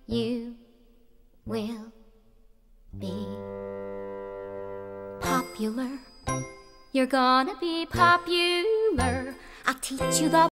You will be popular. You're gonna be popular. I'll teach you the